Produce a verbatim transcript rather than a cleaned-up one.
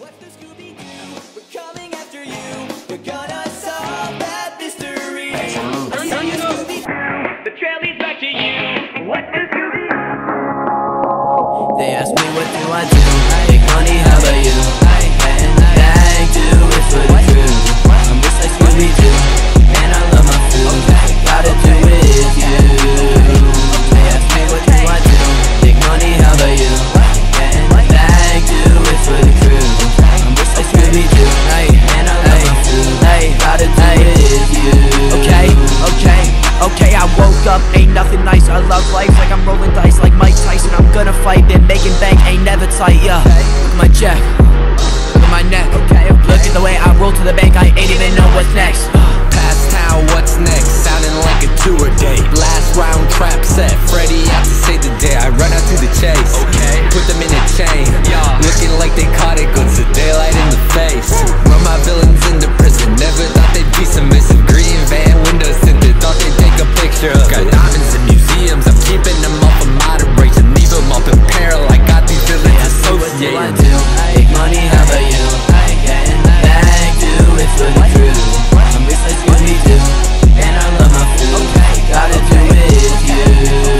What's the Scooby-Doo? We're coming after you. You're gonna solve that mystery. I'm telling you, Scooby-Doo. The trail leads back to you. What's the Scooby-Doo? They ask me what do I do. Make money, how about you? And I do it for the crew. I'm just like Scooby-Doo, and I love my food. Gotta do it with you. They ask me what do I do. Make money, how about you? And I do it for the crew. I'm just like Scooby-Doo, and I love my food. Gotta do it with you. Okay, okay, okay, I woke up, ain't nothing nice. I love life like I'm rolling dice like Mike Tyson. I'm gonna fight, been making bank, ain't never tight, yeah. Look at my check, look at my neck, okay, okay. Look at the way I roll to the bank, I ain't even know what's next. Past town, what's next? Sounding like a tour date. Last round trap set, Freddy out to save the day. I run out to the chase, okay. Put them in a chain, yeah. Looking like they caught it, goes the daylight in the face. Run my villains into prison, never thought they'd be submissive. Green van, windows tinted, thought they'd take a picture of it. Got diamonds in museums, I'm keeping them off of moderation. Leave them up in peril, I got these villains associated. What do I do? Make money, how about you? And I do it for the crew. I'm just like Scooby-Doo, and I love my food. Gotta do it with you.